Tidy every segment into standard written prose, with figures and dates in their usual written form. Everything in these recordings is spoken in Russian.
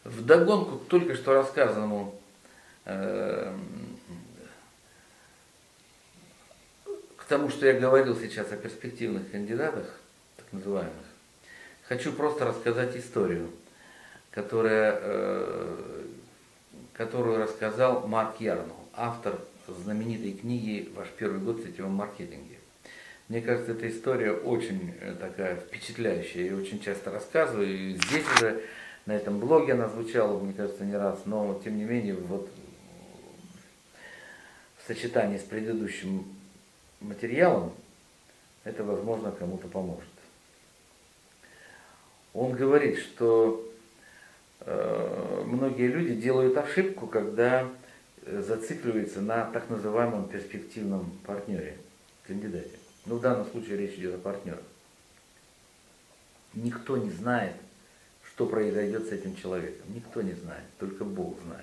Вдогонку к только что рассказанному э, к тому, что я говорил сейчас о перспективных кандидатах, так называемых, хочу просто рассказать историю, которую рассказал Марк Ярнул, автор знаменитой книги «Ваш первый год в сетевом маркетинге». Мне кажется, эта история очень такая впечатляющая. Я очень часто рассказываю. И здесь уже, на этом блоге она звучала, мне кажется, не раз. Но, тем не менее, вот в сочетании с предыдущим материалом это, возможно, кому-то поможет. Он говорит, что многие люди делают ошибку, когда зацикливаются на так называемом перспективном партнере, кандидате. Ну, в данном случае речь идет о партнерах. Никто не знает, что произойдет с этим человеком. Никто не знает, только Бог знает.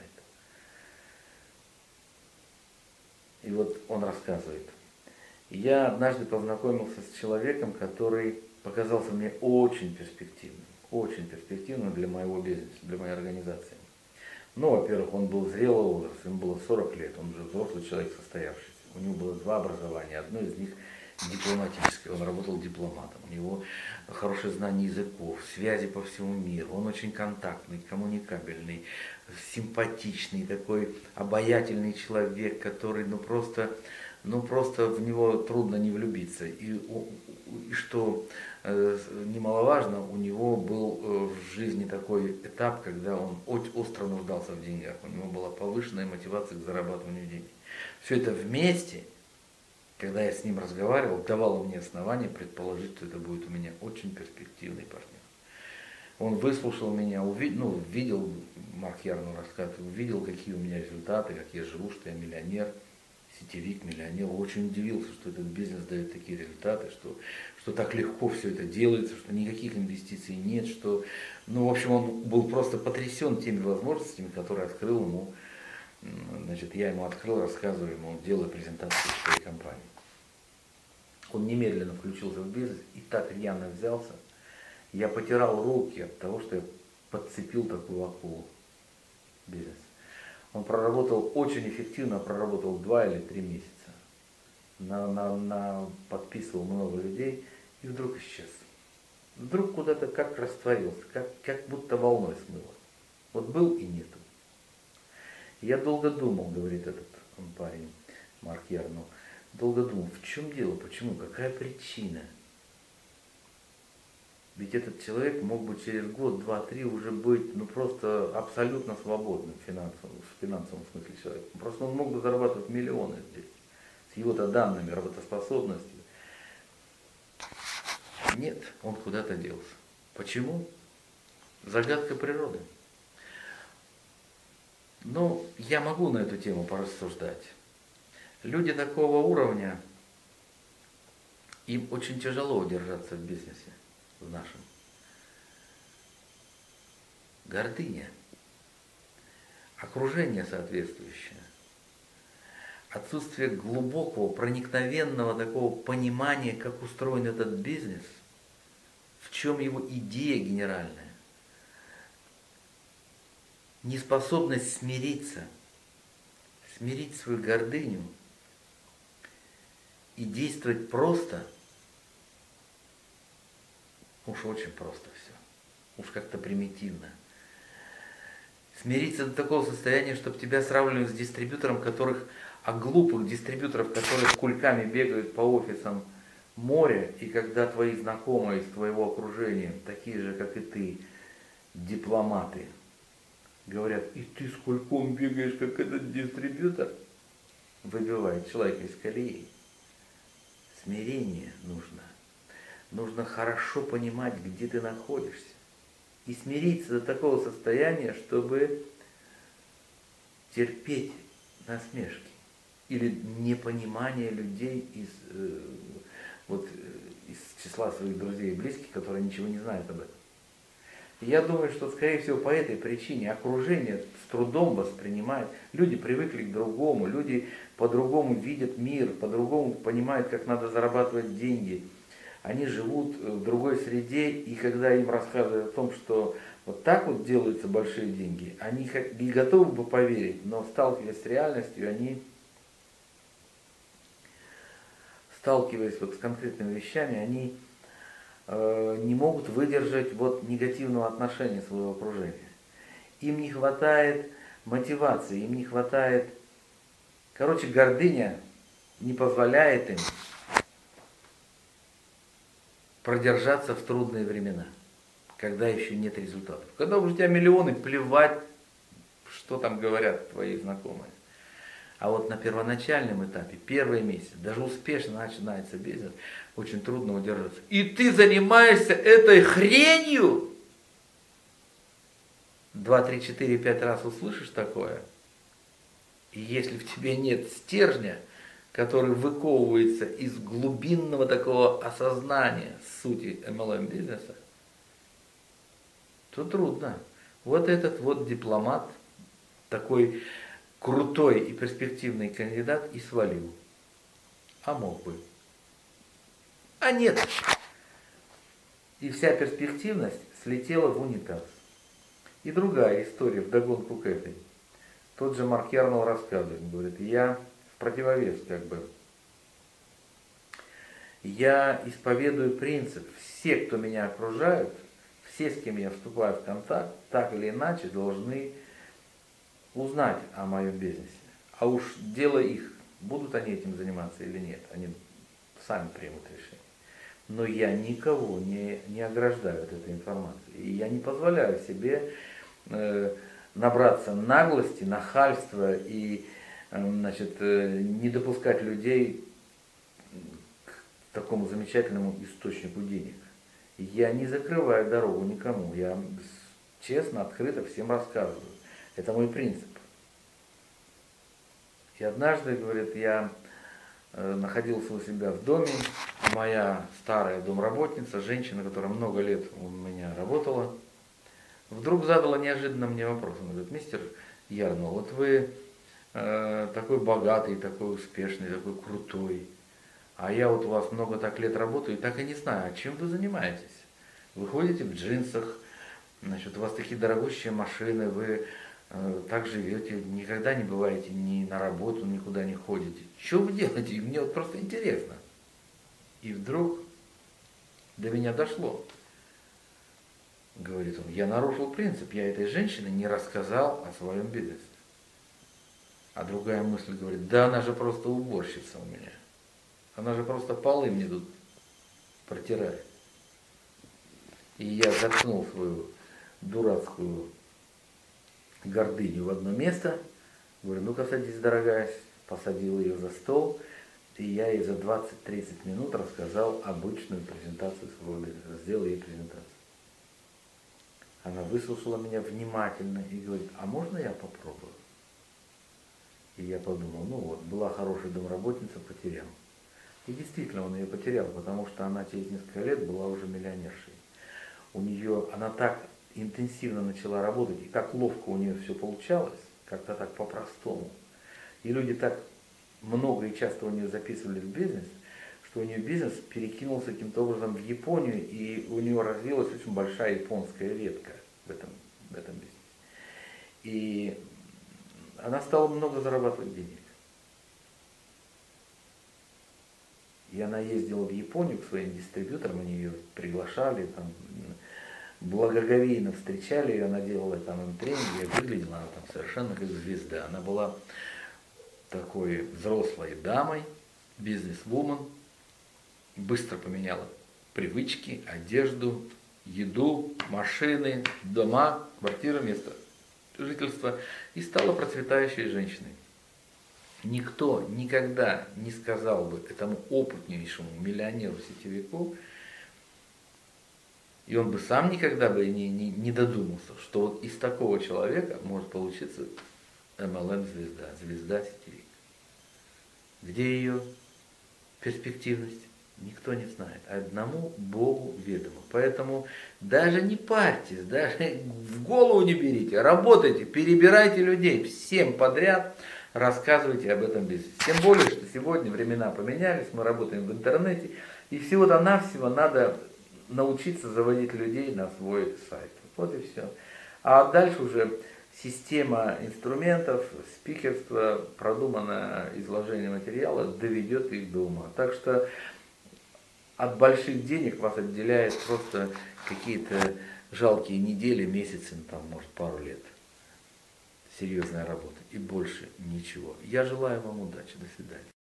И вот он рассказывает. Я однажды познакомился с человеком, который показался мне очень перспективным для моего бизнеса, для моей организации. Ну, во-первых, он был зрелого возраста, ему было 40 лет, он уже взрослый человек состоявшийся. У него было 2 образования, одно из них дипломатическое, он работал дипломатом, у него хорошее знание языков, связи по всему миру, он очень контактный, коммуникабельный, симпатичный, такой обаятельный человек, который, ну просто в него трудно не влюбиться. И что немаловажно, у него был в жизни такой этап, когда он очень остро нуждался в деньгах, у него была повышенная мотивация к зарабатыванию денег. Все это вместе, когда я с ним разговаривал, давало мне основание предположить, что это будет у меня очень перспективный партнер. Он выслушал меня, видел, Марк Ярнул рассказывает, увидел, какие у меня результаты, как я живу, что я миллионер, сетевик, миллионер. Очень удивился, что этот бизнес дает такие результаты, что так легко все это делается, что никаких инвестиций нет, что, в общем, он был просто потрясен теми возможностями, которые открыл ему. Значит, я ему открыл, рассказываю ему, делаю презентацию своей компании. Он немедленно включился в бизнес и так рьяно взялся. Я потирал руки от того, что я подцепил такую акулу бизнес. Он очень эффективно проработал 2 или 3 месяца. Подписывал много людей и вдруг исчез. Вдруг куда-то как растворился, как будто волной смыло. Вот был и нету. Я долго думал, говорит этот парень, Марк Ярнул, долго думал, в чем дело, почему, какая причина. Ведь этот человек мог бы через год, 2, 3 уже быть просто абсолютно свободным в финансовом смысле человеком. Просто он мог бы зарабатывать миллионы здесь, с его-то данными, работоспособностью. Нет, он куда-то делся. Почему? Загадка природы. Но я могу на эту тему порассуждать. Люди такого уровня, им очень тяжело удержаться в бизнесе, в нашем. Гордыня, окружение соответствующее, отсутствие глубокого, проникновенного такого понимания, как устроен этот бизнес, в чем его идея генеральная. Неспособность смирить свою гордыню и действовать просто, уж очень просто все, уж как-то примитивно. Смириться до такого состояния, чтобы тебя сравнивали с дистрибьютором, глупых дистрибьюторов, которые кульками бегают по офисам моря, и когда твои знакомые из твоего окружения, такие же, как и ты, дипломаты, говорят, и ты с кульком бегаешь, как этот дистрибьютор, выбивает человека из колеи. Смирение нужно. Нужно хорошо понимать, где ты находишься. И смириться до такого состояния, чтобы терпеть насмешки или непонимание людей из числа своих друзей и близких, которые ничего не знают об этом. И я думаю, что, скорее всего, по этой причине окружение с трудом воспринимает. Люди привыкли к другому, люди по-другому видят мир, по-другому понимают, как надо зарабатывать деньги. Они живут в другой среде, и когда им рассказывают о том, что Вот так вот делаются большие деньги. Они и готовы бы поверить, но сталкиваясь с реальностью, они, сталкиваясь вот с конкретными вещами, они не могут выдержать вот негативного отношения своего окружения. Им не хватает мотивации, им не хватает... Короче, гордыня не позволяет им продержаться в трудные времена, когда еще нет результатов. Когда уже у тебя миллионы, плевать, что там говорят твои знакомые. А вот на первоначальном этапе, первый месяц, даже успешно начинается бизнес, очень трудно удержаться. И ты занимаешься этой хренью? 2, 3, 4, 5 раз услышишь такое, и если в тебе нет стержня, который выковывается из глубинного такого осознания сути MLM бизнеса, то трудно. Вот этот вот дипломат, такой крутой и перспективный кандидат, и свалил. А мог бы. А нет. И вся перспективность слетела в унитаз. И другая история вдогонку к этой. Тот же Марк Ярнелл рассказывает, говорит, я в противовес как бы. Я исповедую принцип, все, кто меня окружают, все, с кем я вступаю в контакт, так или иначе должны узнать о моем бизнесе. А уж дело их, будут они этим заниматься или нет, они сами примут решение. Но я никого не ограждаю от этой информации. И я не позволяю себе набраться наглости, нахальства и не допускать людей к такому замечательному источнику денег. Я не закрываю дорогу никому, я честно, открыто всем рассказываю. Это мой принцип. И однажды, говорит, я находился у себя в доме, моя старая домработница, женщина, которая много лет у меня работала, вдруг задала неожиданно мне вопрос. Она говорит, мистер Ярнелл, вот вы такой богатый, такой успешный, такой крутой, а я вот у вас много так лет работаю и так и не знаю, а чем вы занимаетесь? Вы ходите в джинсах, у вас такие дорогущие машины, вы так живете, никогда не бываете ни на работу, никуда не ходите. Что вы делаете? И мне вот просто интересно. И вдруг до меня дошло. Говорит он, я нарушил принцип, я этой женщине не рассказал о своем бизнесе. А другая мысль говорит, да она же просто уборщица у меня. Она же просто полы мне тут протирает. И я заткнул свою дурацкую гордыню в одно место. Говорю, ну-ка садись, дорогая. Посадил ее за стол. И я ей за 20-30 минут рассказал обычную презентацию своего бизнеса. Сделал ей презентацию. Она выслушала меня внимательно и говорит, а можно я попробую? И я подумал, ну вот, была хорошая домработница, потерял. И действительно он ее потерял, потому что она через несколько лет была уже миллионершей. Она так интенсивно начала работать, и так ловко у нее все получалось, как-то так по-простому. И люди так много и часто у нее записывали в бизнес, что у нее бизнес перекинулся каким-то образом в Японию, и у нее развилась очень большая японская ветка в этом бизнесе. И она стала много зарабатывать денег. И она ездила в Японию к своим дистрибьюторам, они ее приглашали, там, благоговейно встречали ее, она делала там им тренинги, выглядела она там совершенно как звезда. Она была такой взрослой дамой, бизнес-вумен, быстро поменяла привычки, одежду, еду, машины, дома, квартиры, место жительства и стала процветающей женщиной. Никто никогда не сказал бы этому опытнейшему миллионеру-сетевику, и он бы сам никогда бы не додумался, что вот из такого человека может получиться MLM-звезда, звезда-сетевик. Где ее перспективность? Никто не знает. Одному Богу ведомо. Поэтому даже не парьтесь, даже в голову не берите, работайте, перебирайте людей, всем подряд рассказывайте об этом бизнесе. Тем более, что сегодня времена поменялись, мы работаем в интернете, и всего-то навсего надо научиться заводить людей на свой сайт. Вот и все. А дальше уже система инструментов, спикерство, продуманное изложение материала доведет их до ума. Так что от больших денег вас отделяет просто какие-то жалкие недели, месяцы, там, может, пару лет. Серьезная работа и больше ничего. Я желаю вам удачи. До свидания.